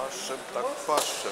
Paszczem, tak paszczem.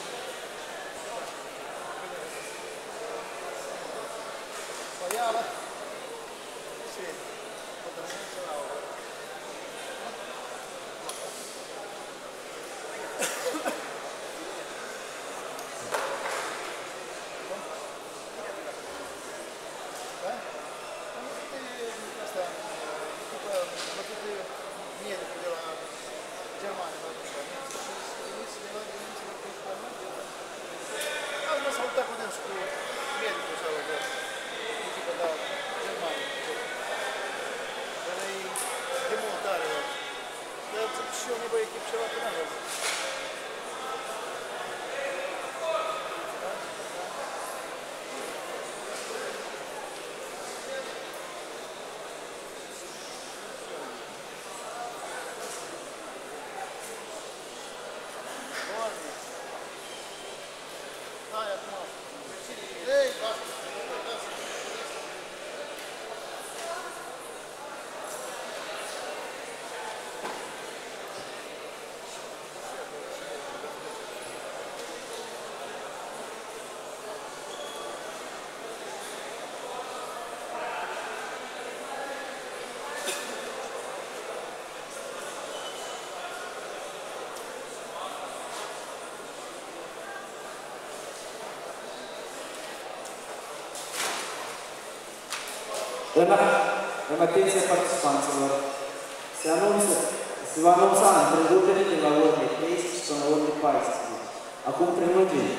În atenție participanților, se va anunța întrerupere de la ore 13 până la ore 14. Acum prelungim.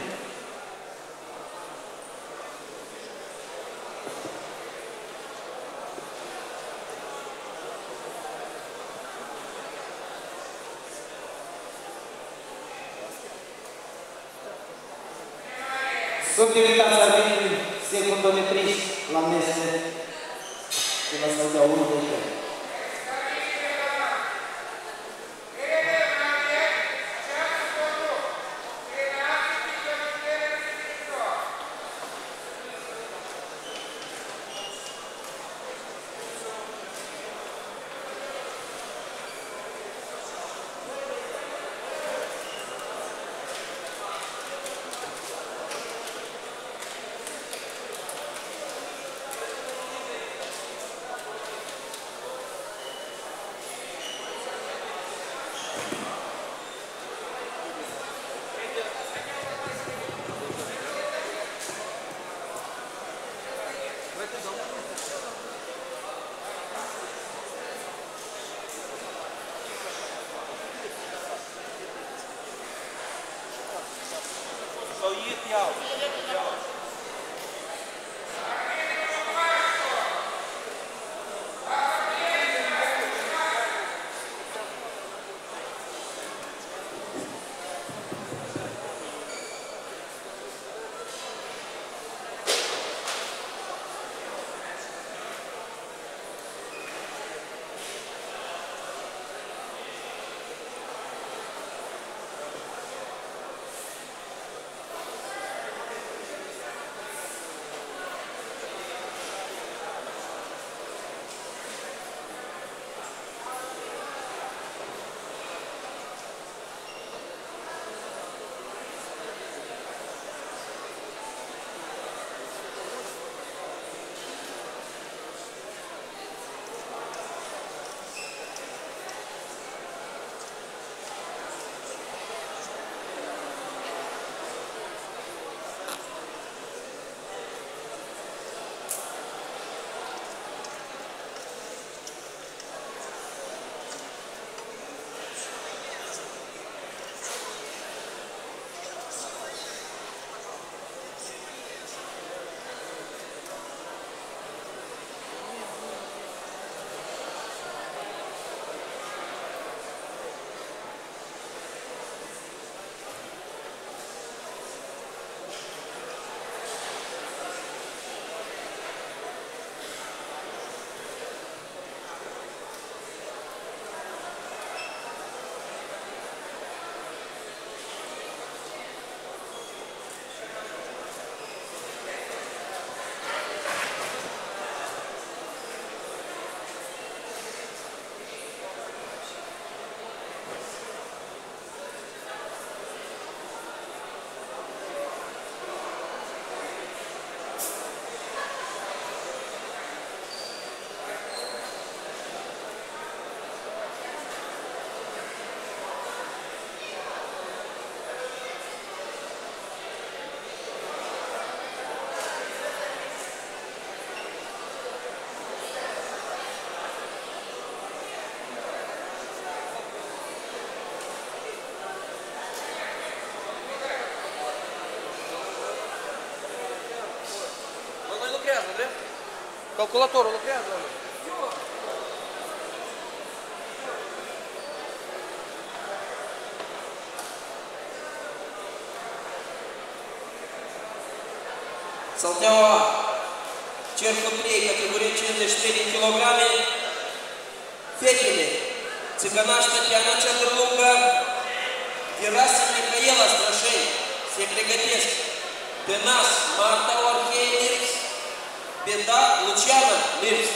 Sunt invitați arbitrii secundometriști la mese de la Săudea 1, 2, 3. Calculatorul lucrează. Salteaua, cercul 3, categorie 53 de kilograme, fetele, Țigănaș Tatiana Ceandrlungă, Gerasim Mihaela Strășeni, se pregătesc, Tănas Marta Orhei Mirx, Beda Luciana Mirx.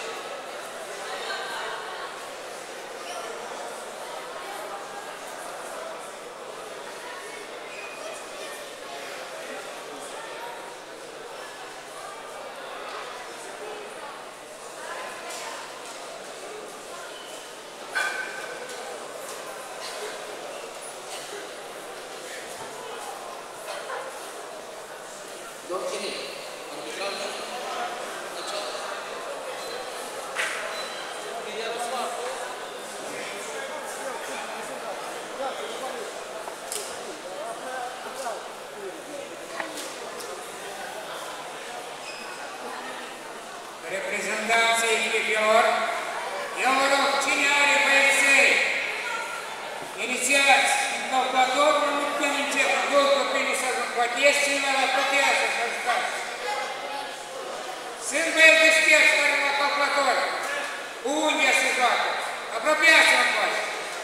Reprezentanții echipelor, eu vă rog, cine are băieței, inițiați în calculator, nu putem începe, două copii să poatieți, cineva la potează să stați. Sunt băieți deștepți care la calculator, unde se joacă, apropiați-vă în coace.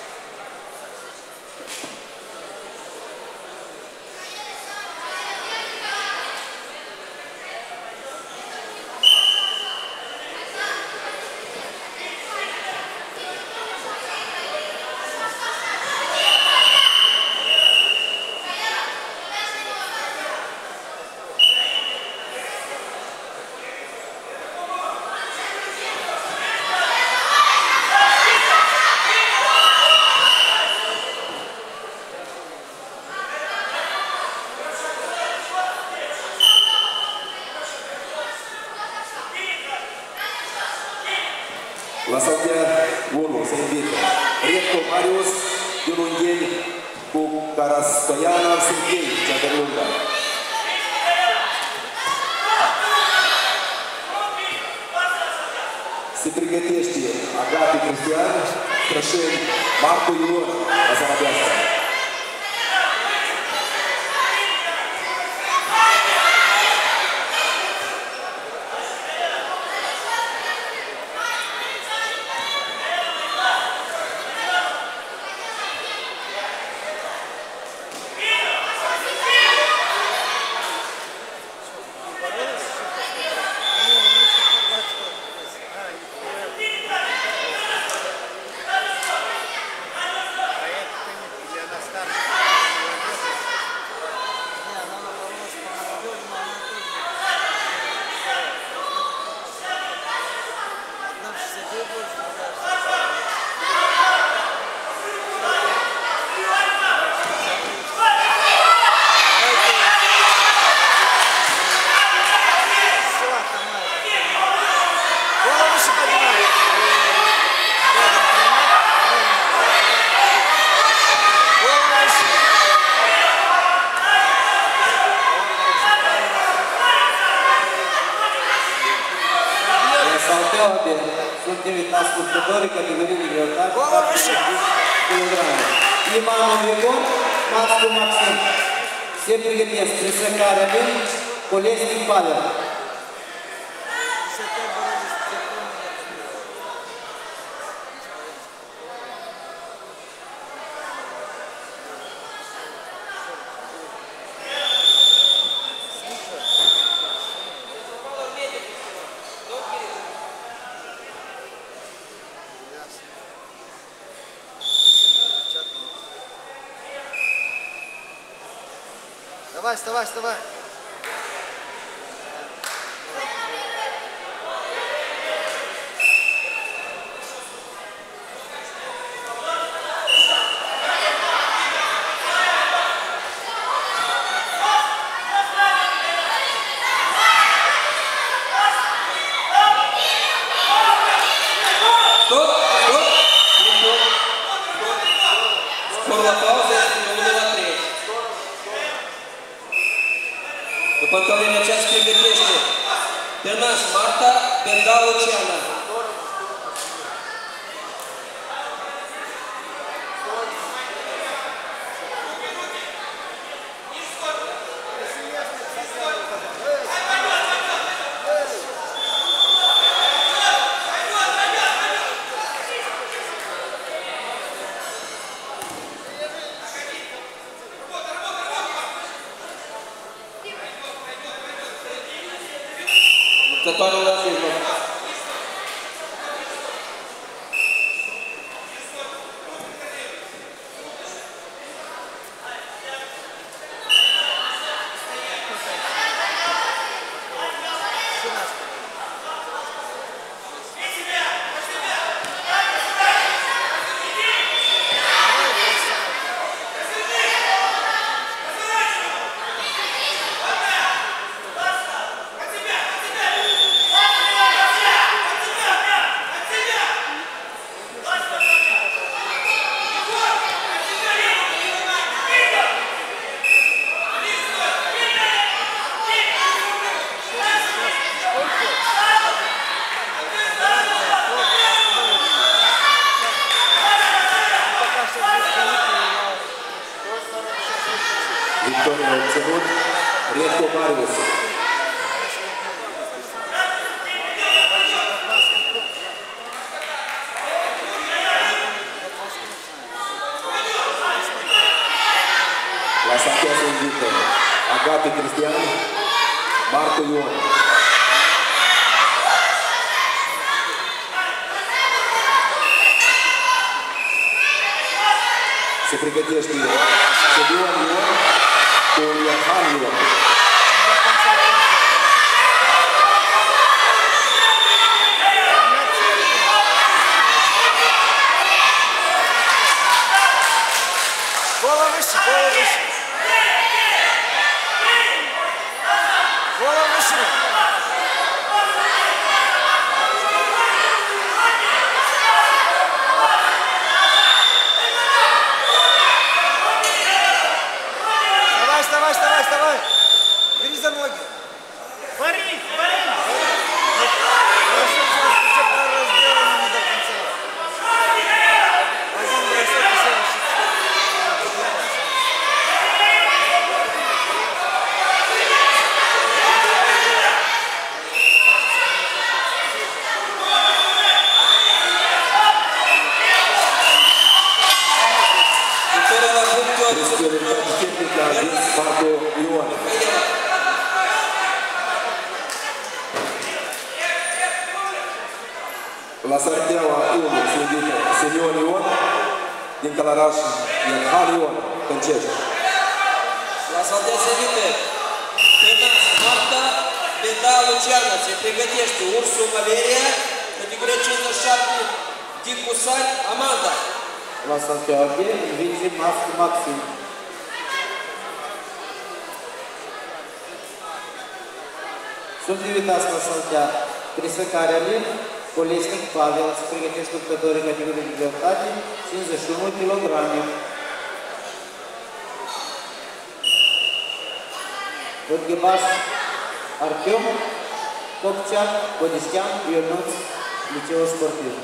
La saltea 1 se invită Rietco Marius Iulungheni cu Carastoiana Serghei Ceandrlungă. Se pregătește Agate Cristian, Strășeni Marco Ion la Sarabeasă. Sunt invitați ascultătorii categorii de greutate 40 kg. Imanul Igor, Mascu Maxim. Se pregătesc Tresăcare Alin, Colesnic Pavel. Вставай, вставай, вставай. Scor la pauză este 1-3. După care meciați pregătește Tănaș Marta Pedal Luciana. Luptătoarele la mijloc. Victoria a obținut Rietco Marius. La Santia se invită Agapi Cristian, Marco Ion. Se pregătește Sedion Ion cu Iohan Ion. Голову выше, голову выше. Голову выше. Вставай, вставай, вставай, вставай. Бери за ноги. Борис, Борис. Хорошо, все сделано не до конца. Один бросок и следующий. Tehnica din Marco Ion. La Sarteaua 1 se invită Senior Ion, din Călăraș Iohan Ion, Câncești. La Sartea se invită Tenas Marta, Pedal Luciana. Se pregătește Ursul Valeria, categoria 57, Dicu Sari, Amanda. La Santiago, Vinzi Maxim. Sunt invitați la Santia Prisăcarea Lin, Colesnic Pavel, se pregătește luptătorii categorii de greutate, 51 kg. Podghebaș Artem, Copcean, Codistean, Ionuț, Liceu Sportiv.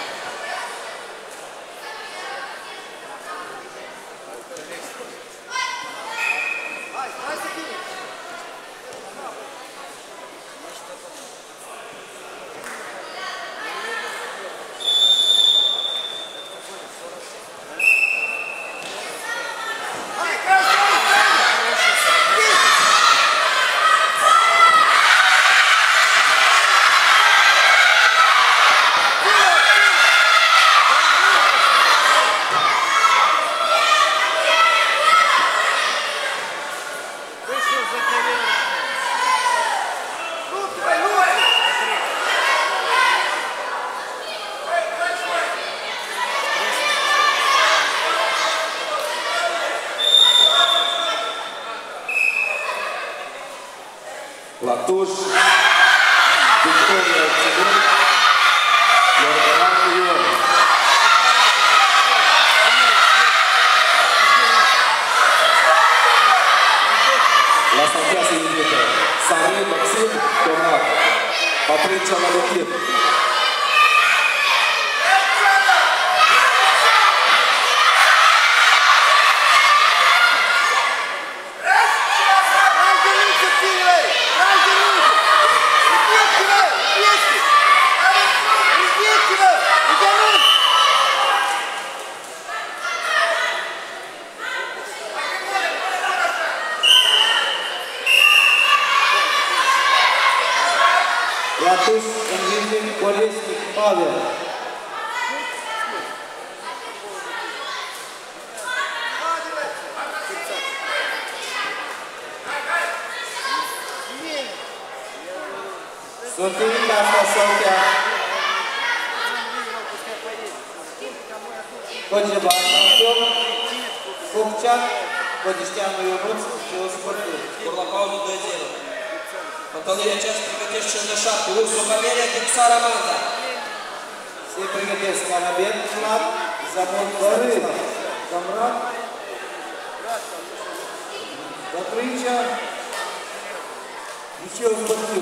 La Tuș, Victoria obținut Iohan Ion. La Santia se invită Sarin Maxim Tomat. Patricia Valentin. И atunci învingem Colesnic Pavel. Sortind asta Sofia Koceba Антон, Копчак, Кодиштяну Ionuț și o sportiv. Скоро на паузу 2-0. Фанталия часть приготовившая на шапку. Урсу Валерия, Кипсара Манда. Se pregătesc Canabet, Vlad, Zamon Bărât, Camrat, Patricia, Liceu Sportiv.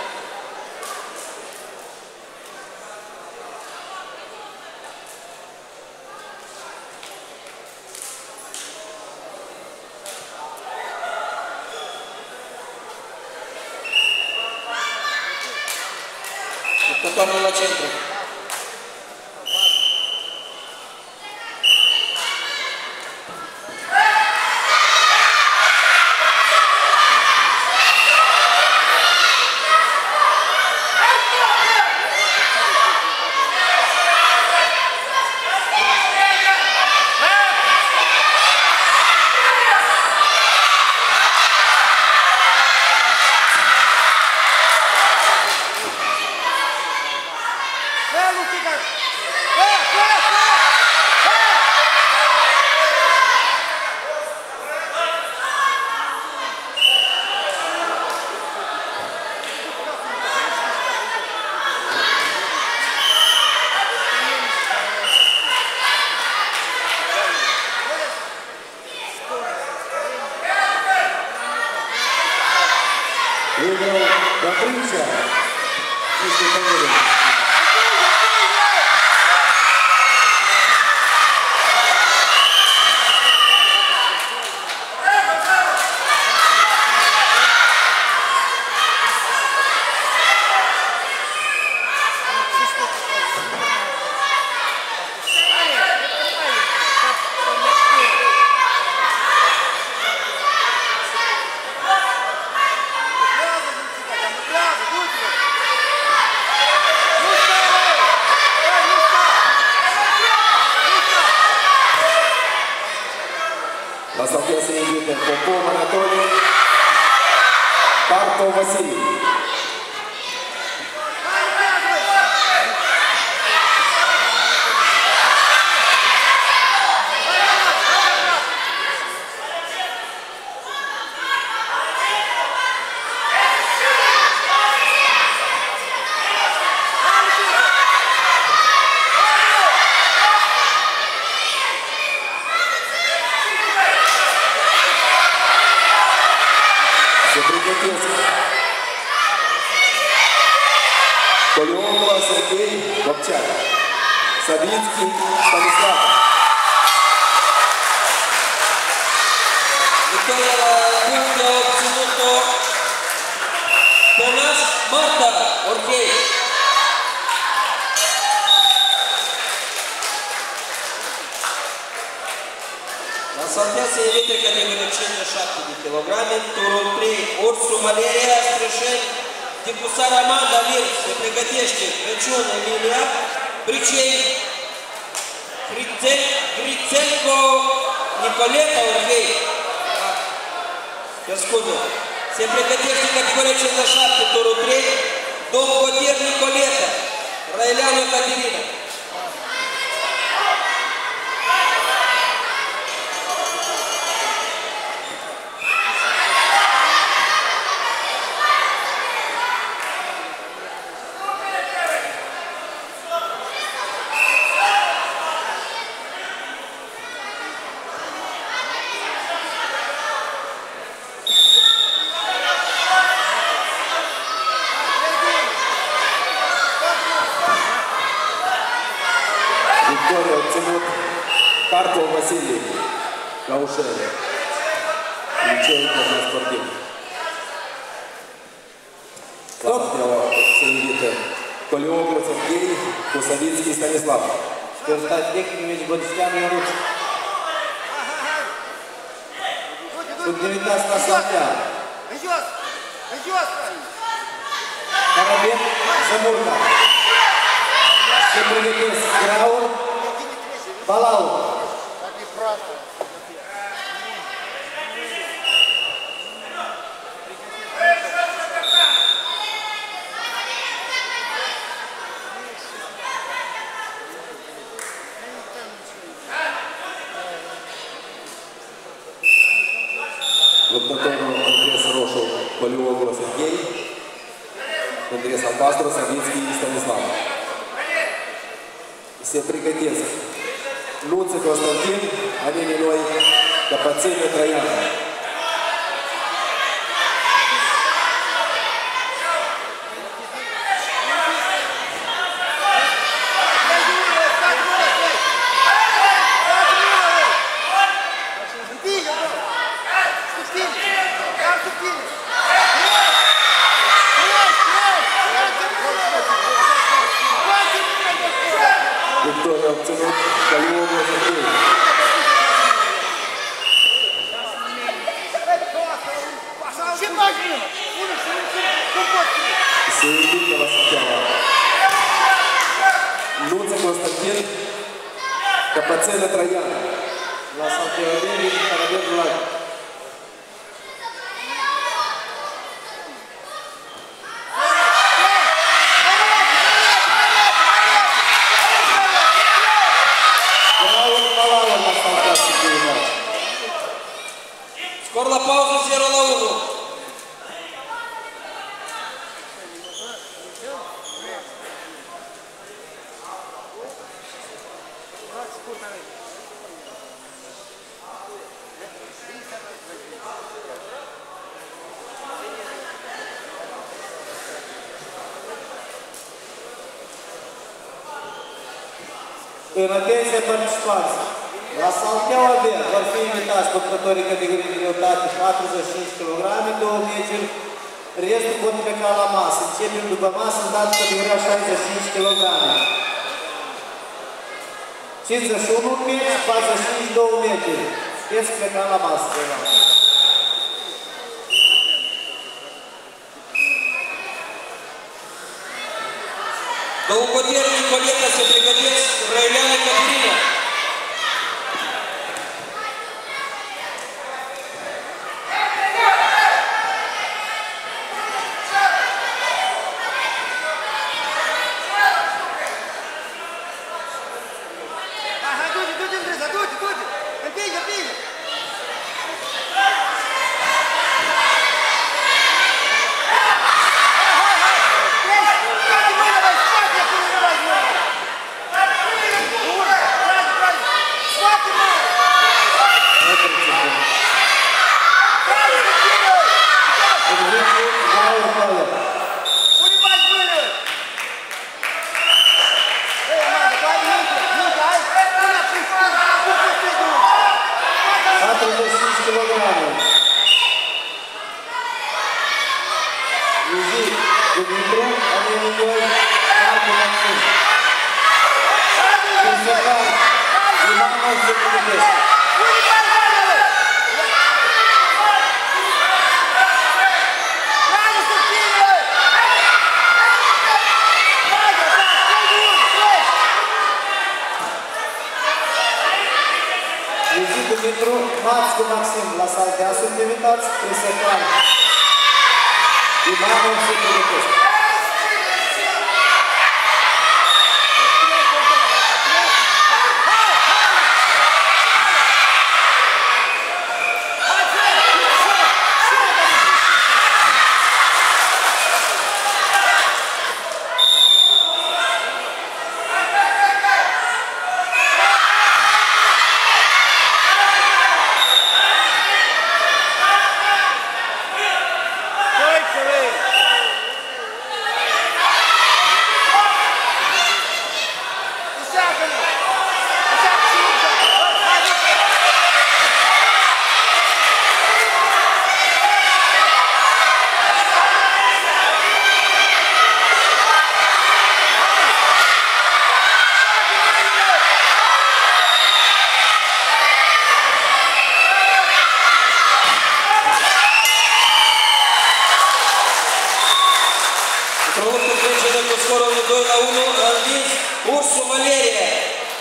Toamnă la centru. Выиграл Patricia. Чистый победа. La Sofia se invite Popov Anatoliy, Parto Vasily. Se pregătesc Colionova Serghei Bobceac, Sabinski Stanislav. Victoria la punct a obținut-o Tănas Marta Orchei. La Sofia se invite categoria 57 de kilograme, turul 3, Ursu Valeria Strășeni, Tipusar Amanda Mir, se pregătește Crăciun Emilia, Bricei, Grițenco Nicoleta Orchei. Scuze, se pregătește categoria 57, turul 3, Domn Cotier Nicoleta, Raeleanu Caterina. Василий Каушевич, лицей спортивный. Стоп! Сенвите. Колеограф Сергей, Кусовицкий Станислав. Константин Викторович Бодстян Ярук. Суб-19 Лосалтян. Карабек Замурка. Сепригетис Граун. Балау. Локтатору Андрес Рошев, Полиограф Сергей, Андрес Албастро, Савицкий и Станислав. Сепригетис Луцик Константин, Анеминой, Капацини Троян. Виктория Овцинук, Полиограф Сергей. Северинка Лосалтяна. Луцик Константин, Капацини Троян. Лосалтян Карабек Влад. Скоро пауза 0-1. În atenție participanți, la Salteaua B vor fi invitați luptătorii categoriei de greutate 45 kg, 2 metri, restul pot pleca la masă. Începem după masă în dată categoria 65 kg. 51 metri, 45, 2 metri. Puteți pleca la masă. Долготерный Николета Сепригетис, Райляна Катерина. Mațcu Maxim, la Saltea sunt invitați, Crisecan, Imanul Sipulitesc. Ursu Valeria.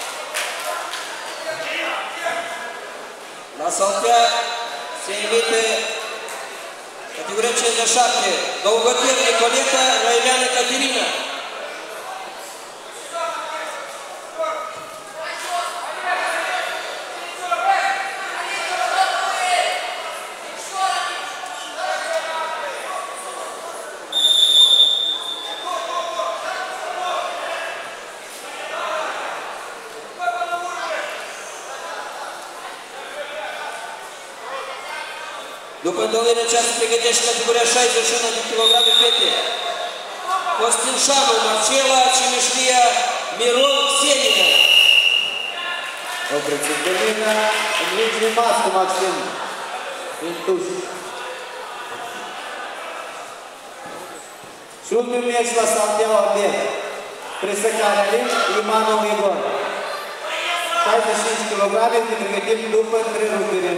La saltea se invită categoria 57, Dolgotir Nicoleta, Răileană Caterina. După întâlnirea aceasta pregătește categoria 61 de kilograme fete. Costinșanu Marcela, Cimișlia, Miron Xenina. Opriți întâlnirea în lingii mască, Maxim. Intuș. Și ultimul meci la Salteaua B. Presăcarea Alin, Imanov Igor. 65 kg, ne pregătim după întrerupere.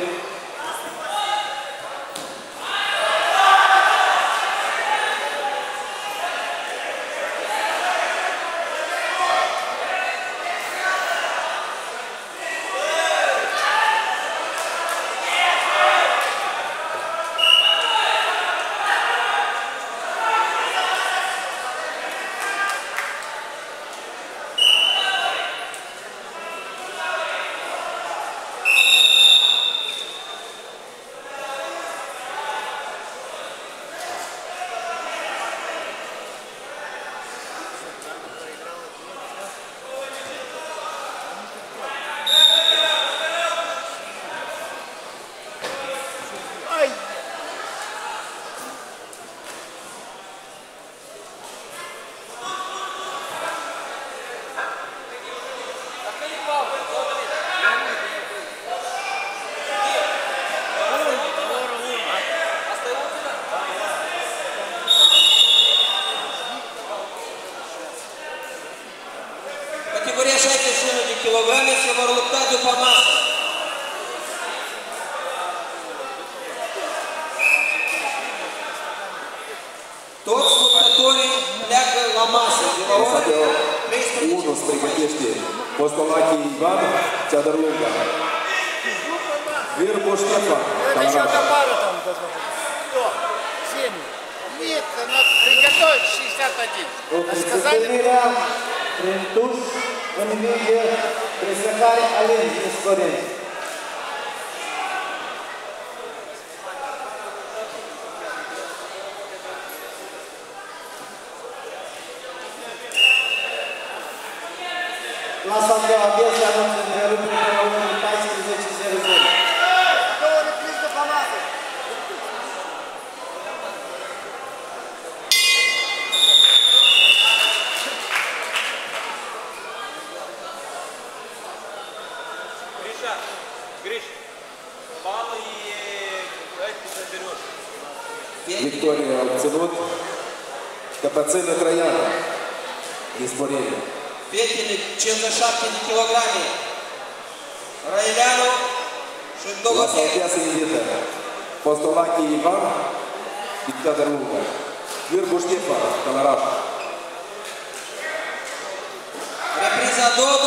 Categoria 61 de kilograme se vor lupta după masă. Toți luptătorii pleacă la masă de la ora 13. 1 se pregătește Postolache Ivan, Ceadăr Lunga. Virbu Ștefan, Calaraș. Нет, надо приготовить 61. Сказали, Prin tuș, învinge presăcare Alin din Scorenți. La Salteaua B se anunță întrerupere pe la 14:00. Două reprize după masă. Гриш, баллы и эти заберешь. Victoria a obținut Căpățână Trăiană, Isporenie. Fetele 57 de kilograme. Răileanu și La Dolgotir. Saltea se invită Postolache Ivan, Ceadăr Lunga. Virbu Ștefan, Calaraș. Repriza a doua